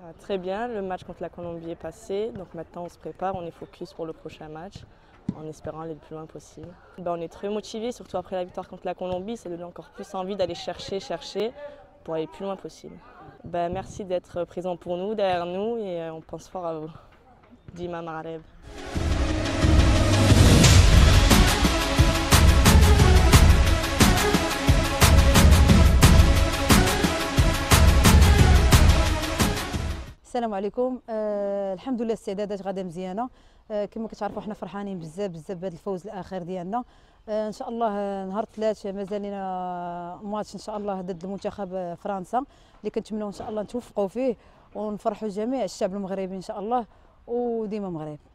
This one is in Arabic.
Très bien, le match contre la Colombie est passé, donc maintenant on se prépare, on est focus pour le prochain match, en espérant aller le plus loin possible. On est très motivés, surtout après la victoire contre la Colombie, ça donne encore plus envie d'aller chercher pour aller le plus loin possible. Merci d'être présent pour nous, derrière nous, et on pense fort à vous. Dima Maghreb. السلام عليكم. الحمد لله الاستعدادات غاده مزيانه. كما كتعرفوا حنا فرحانين بزاف بزاف بهذا الفوز الاخير ديالنا. ان شاء الله نهار الثلاث مازال لنا ماتش ان شاء الله ضد المنتخب فرنسا اللي كنتمنوا ان شاء الله نتوفقوا فيه ونفرحوا جميع الشعب المغربي ان شاء الله وديما مغرب.